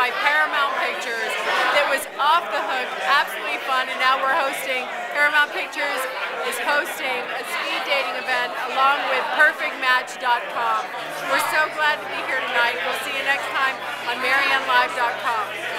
by Paramount Pictures that was off the hook, absolutely fun, and now we're hosting, Paramount Pictures is hosting a speed dating event along with perfectmatch.com. We're so glad to be here tonight. We'll see you next time on MaryanneLive.com.